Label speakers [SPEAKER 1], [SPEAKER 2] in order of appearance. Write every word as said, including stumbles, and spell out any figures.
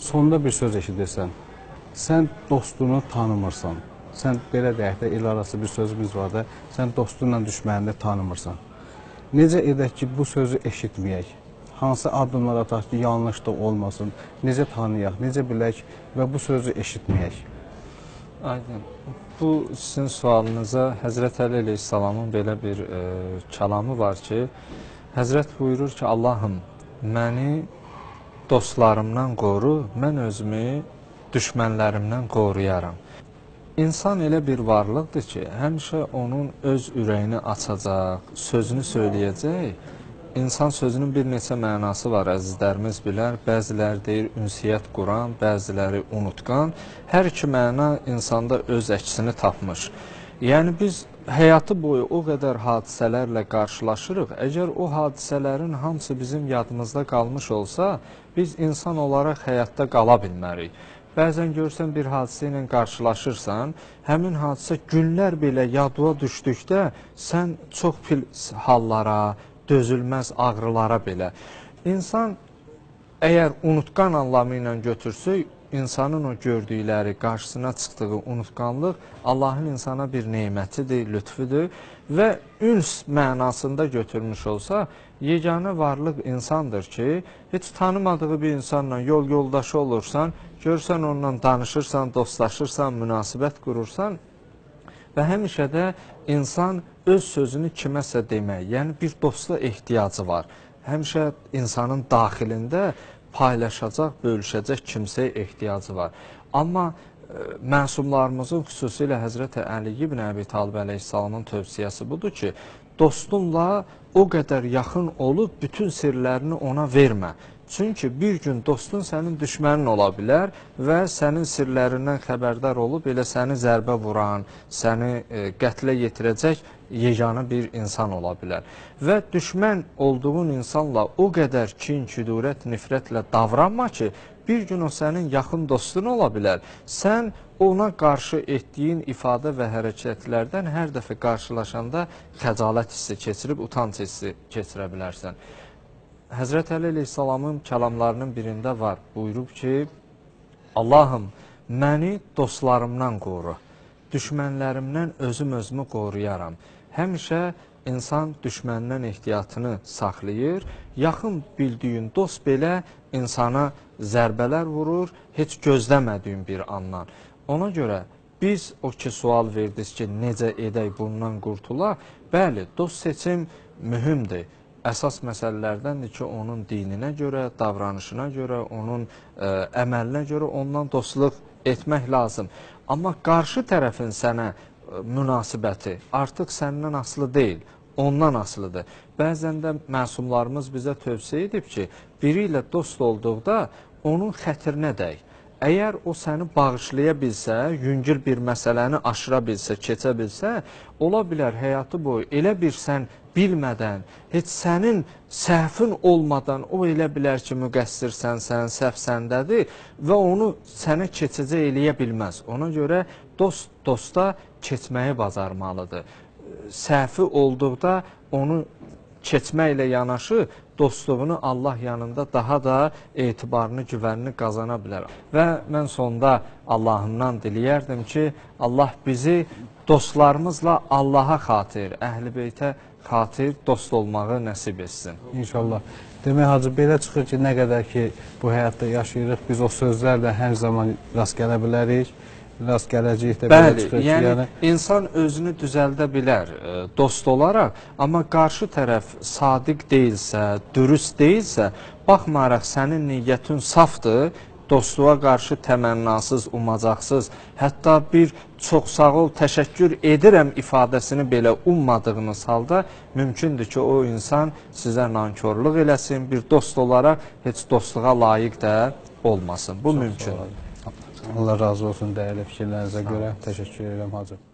[SPEAKER 1] sonda bir söz eşidirsən, sən dostunu tanımırsan, sən belə deyək də, il arası bir sözümüz var da, sən dostunla düşmənini tanımırsan. Necə edək ki, bu sözü eşitməyək? Hansı addımlar ataq ki, yanlış da olmasın? Necə tanıyaq, necə bilək və bu sözü eşitməyək?
[SPEAKER 2] Aydın. Bu sizin sualınıza Həzrət Əli əleyhissalamın belə bir e, kəlamı var ki, Həzrət buyurur ki, Allahım, məni dostlarımdan qoru, mən özümü düşmənlərimdən qoruyaram. İnsan elə bir varlıqdır ki, həmişə onun öz ürəyini açacaq, sözünü söyləyəcək. İnsan sözünün bir neçə mənası var, əzizlərimiz bilər. Bəziləri deyir ünsiyyət quran, bəziləri unutqan. Hər iki məna insanda öz əksini tapmış. Yəni biz həyatı boyu o qədər hadisələrlə qarşılaşırıq. Əgər o hadisələrin hamısı bizim yadımızda qalmış olsa, biz insan olaraq həyatda qala bilmərik. Bəzən görsən bir hadisə ilə qarşılaşırsan, həmin hadisə günlər belə yadıva düşdükdə sən çox pil hallara, dözülməz ağrılara belə. İnsan əgər unutqan anlamı ilə götürsək, insanın o gördükləri, qarşısına çıxdığı unutqanlıq Allahın insana bir nemətidir, lütfüdür və üns mənasında götürmüş olsa, yeganə varlıq insandır ki, heç tanımadığı bir insanla yol yoldaşı olursan, görsən onunla danışırsan, dostlaşırsan, münasibət qurursan və həmişə də insan öz sözünü kiməsə demək, yəni bir dosta ehtiyacı var. Həmişə insanın daxilində paylaşacaq, bölüşəcək kimsəyə ehtiyacı var. Amma e, məsumlarımızın, xüsusilə Həzrət Əli ibn Əbi Talib əleyhissalamın tövsiyəsi budur ki, dostunla o qədər yaxın olub bütün sirlərini ona vermə. Çünki bir gün dostun sənin düşmənin ola bilər və sənin sirlərindən xəbərdar olub elə səni zərbə vuran, səni e, qətlə yetirəcək yeganə bir insan ola bilər. Və düşmən olduğun insanla o qədər kin, küdurət, nifrətlə davranma ki, bir gün o sənin yaxın dostun ola bilər. Sən ona qarşı etdiyin ifadə və hərəkətlərdən hər dəfə qarşılaşanda xəcalət hissi keçirib, utanc hissi keçirə bilərsən. Həzrət Əli əleyhissalamın kəlamlarının birində var, buyurub ki, Allahım, məni dostlarımdan qoru, düşmənlərimdən özüm özümü qoruyaram. Həmişə insan düşməndən ehtiyatını saxlayır, yaxın bildiyin dost belə insana zərbələr vurur, heç gözləmədiyin bir andan. Ona görə biz o ki sual verdiniz ki, necə edək bundan qurtulaq? Bəli, dost seçim mühümdür. Əsas məsələlərdəndir ki, onun dininə görə, davranışına görə, onun ə, əməlinə görə ondan dostluq etmək lazım. Amma qarşı tərəfin sənə ə, münasibəti artıq səndən asılı deyil, ondan asılıdır. Bəzən də məsumlarımız bizə tövsiyə edib ki, biri ilə dost olduqda onun xətrinə dəy. Əgər o səni bağışlaya bilsə, yüngül bir məsələni aşıra bilsə, keçə bilsə, ola bilər həyatı boyu elə bir sən bilmədən, heç sənin səhvin olmadan o elə bilər ki, müqəssirsən, sən, səhv səndədir və onu sənə keçəcə eləyə bilməz. Ona görə dost dosta keçməyi bacarmalıdır. Səhvi olduqda onu keçməklə yanaşı, dostluğunu Allah yanında daha da etibarını, güvənini qazana bilər. Və mən sonda Allahımdan diləyərdim ki, Allah bizi dostlarımızla Allaha xatir, Əhl-i Beytə xatir dost olmağı nəsib etsin.
[SPEAKER 1] İnşallah. Demək, Hacı, belə çıxır ki, nə qədər ki, bu həyatda yaşayırıq, biz o sözlərlə hər zaman rast gələ bilərik. Rast gələcəyik də belə çıxır ki,
[SPEAKER 2] yəni,
[SPEAKER 1] yəni...
[SPEAKER 2] insan özünü düzəldə bilər e, dost olaraq, amma qarşı tərəf sadiq deyilsə, dürüst deyilsə, baxmayaraq sənin niyyətin safdır, dostluğa qarşı təmənnasız, umacaqsız, hətta bir çox sağ ol, təşəkkür edirəm ifadəsini belə ummadığınız halda mümkündür ki, o insan sizə nankorluq eləsin, bir dost olaraq heç dostluğa layiq də olmasın. Bu mümkündür.
[SPEAKER 1] Allah razı olsun dəyərli fikirlərinizə görə. Təşəkkür edirəm, Hacı.